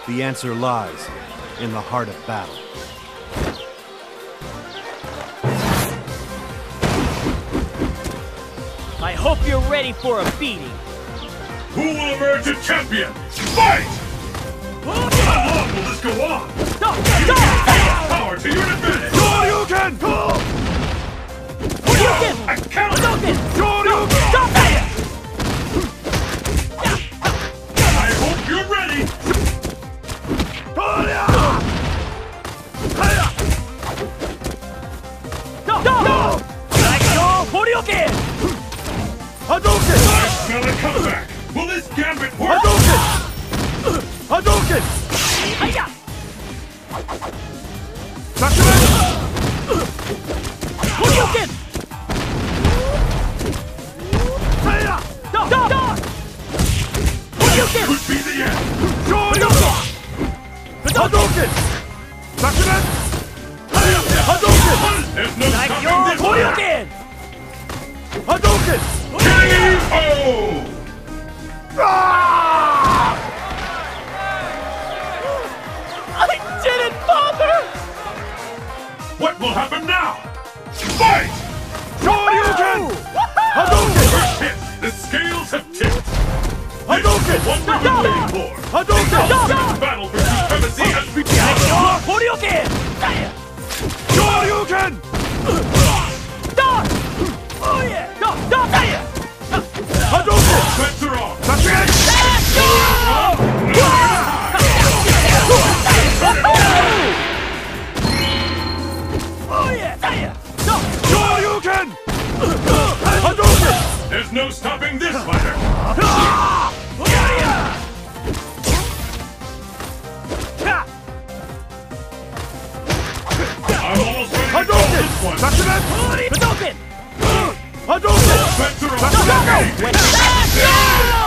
The answer lies in the heart of battle. I hope you're ready for a beating. Who will emerge a champion? Fight! How long will this go on? Power to your advantage! Shoryuken! I count! Shoryuken! I hope you're ready! Hadouken! I smell a comeback! Will this gambit work? Hadouken! Hadouken! Sakuren! Hadouken! Could be the end! Shoryuken! Hadouken! Sakuren! Hadouken! There's no stopping this one! Hadouken! K.O. I did it, Father! What will happen now? Fight! Shoryuken! Hadouken! First hit! The scales have tipped! Hadouken! This is what we've been waiting for! Hadouken! The battle for supremacy has begun! Shoryuken! Hadouken! Spencer on! Sakuren! Shoryuken! Hadouken! There's no stopping this fighter! I'm almost ready to call Hadouken! this one! Sakuren! Hadouken! Hadouken! Spencer on! Sakuren! Anything.